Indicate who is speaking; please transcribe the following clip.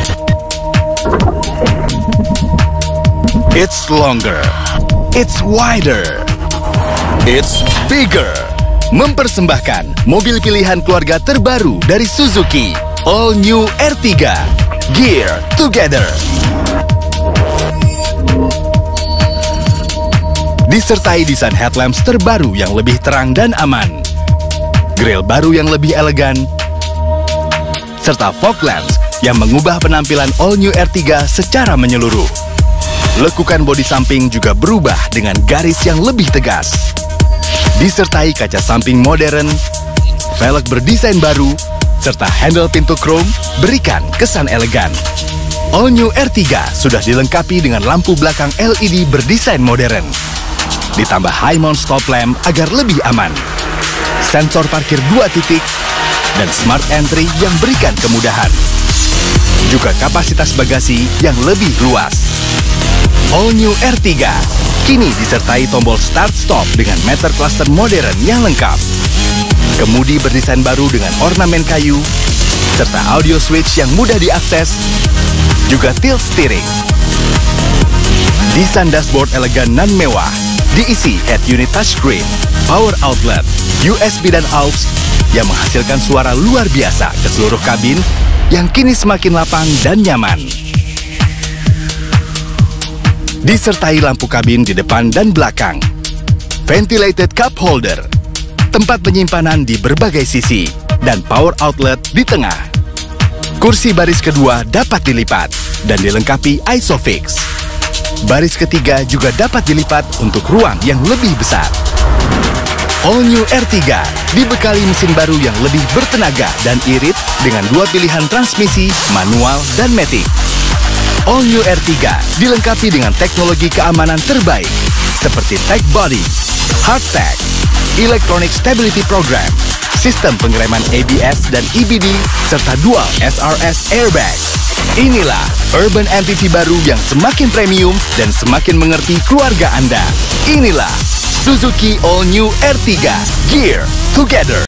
Speaker 1: It's longer, it's wider, it's bigger. Mempersembahkan mobil pilihan keluarga terbaru dari Suzuki, All New Ertiga, Gear Together. Disertai desain headlamps terbaru yang lebih terang dan aman, grill baru yang lebih elegan, serta fog lamps yang mengubah penampilan All New Ertiga secara menyeluruh. Lekukan bodi samping juga berubah dengan garis yang lebih tegas. Disertai kaca samping modern, velg berdesain baru, serta handle pintu chrome berikan kesan elegan. All New Ertiga sudah dilengkapi dengan lampu belakang LED berdesain modern. Ditambah high mount stop lamp agar lebih aman. Sensor parkir 2 titik, dan smart entry yang berikan kemudahan. Juga kapasitas bagasi yang lebih luas. All New Ertiga kini disertai tombol start-stop dengan meter cluster modern yang lengkap. Kemudi berdesain baru dengan ornamen kayu, serta audio switch yang mudah diakses, juga tilt steering. Desain dashboard elegan dan mewah, diisi head unit touchscreen, power outlet, USB dan aux yang menghasilkan suara luar biasa ke seluruh kabin yang kini semakin lapang dan nyaman. Disertai lampu kabin di depan dan belakang, ventilated cup holder, tempat penyimpanan di berbagai sisi, dan power outlet di tengah. Kursi baris kedua dapat dilipat dan dilengkapi ISOFIX. Baris ketiga juga dapat dilipat untuk ruang yang lebih besar. All New Ertiga dibekali mesin baru yang lebih bertenaga dan irit dengan 2 pilihan transmisi, manual dan matic. All New Ertiga dilengkapi dengan teknologi keamanan terbaik seperti Tech Body, Hard Tech, Electronic Stability Program, sistem pengereman ABS dan EBD, serta dual SRS airbag. Inilah urban MPV baru yang semakin premium dan semakin mengerti keluarga Anda. Inilah Suzuki All New Ertiga, Gear Together.